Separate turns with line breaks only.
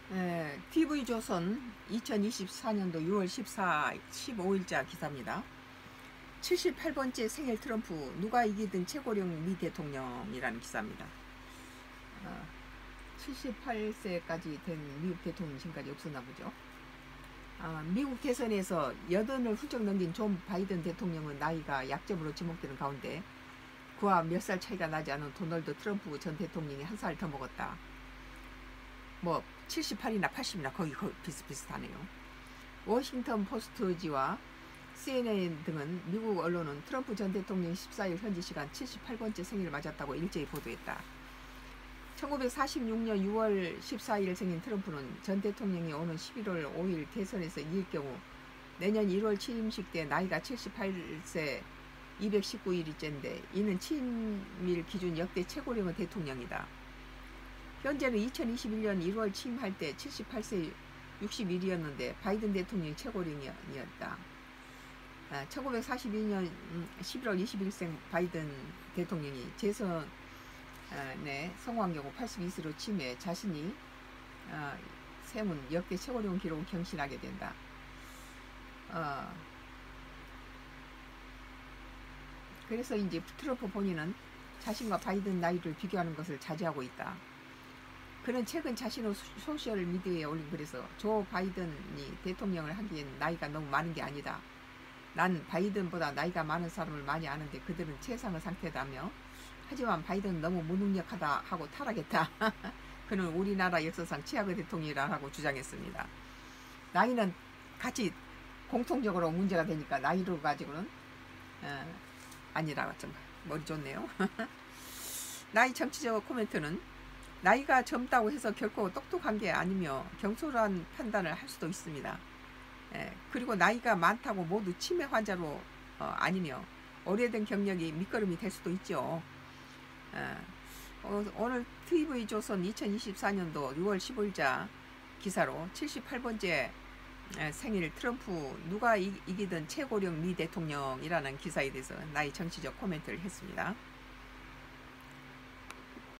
TV조선 2024년도 6월 15일자 기사입니다. 78번째 생일 트럼프, 누가 이기든 최고령 미 대통령이라는 기사입니다. 78세까지 된 미국 대통령 지금까지 없었나 보죠. 미국 대선에서 여든을 훌쩍 넘긴 존 바이든 대통령은 나이가 약점으로 지목되는 가운데 그와 몇 살 차이가 나지 않은 도널드 트럼프 전 대통령이 한 살 더 먹었다. 뭐 78이나 80이나 거의 비슷비슷하네요. 워싱턴 포스트지와 CNN 등은 미국 언론은 트럼프 전 대통령이 14일 현지 시간 78번째 생일을 맞았다고 일제히 보도했다. 1946년 6월 14일 생인 트럼프는 전 대통령이 오는 11월 5일 대선에서 이길 경우 내년 1월 취임식 때 나이가 78세 219일째인데 이는 취임일 기준 역대 최고령의 대통령이다. 현재는 2021년 1월 취임할 때 78세 60일이었는데 바이든 대통령이 최고령이었다. 1942년 11월 20일생 바이든 대통령이 재선에 성공한 경우 82세로 취임해 자신이 세운 역대 최고령 기록을 경신하게 된다. 그래서 이제 트럼프 본인은 자신과 바이든 나이를 비교하는 것을 자제하고 있다. 그는 최근 자신의 소셜 미디어에 올린 글에서 조 바이든이 대통령을 하기엔 나이가 너무 많은 게 아니다. 난 바이든보다 나이가 많은 사람을 많이 아는데 그들은 최상의 상태다며, 하지만 바이든은 너무 무능력하다 하고 타락했다. 그는 우리나라 역사상 최악의 대통령이라고 주장했습니다. 나이는 같이 공통적으로 문제가 되니까 나이로 가지고는 아니라고. 좀 머리 좋네요. 나이 정치적 코멘트는 나이가 젊다고 해서 결코 똑똑한 게 아니며 경솔한 판단을 할 수도 있습니다. 그리고 나이가 많다고 모두 치매 환자로 아니며 오래된 경력이 밑거름이 될 수도 있죠. 오늘 TV조선 2024년도 6월 15일자 기사로 78번째 생일 트럼프 누가 이기든 최고령 미 대통령이라는 기사에 대해서 나이 정치적 코멘트를 했습니다.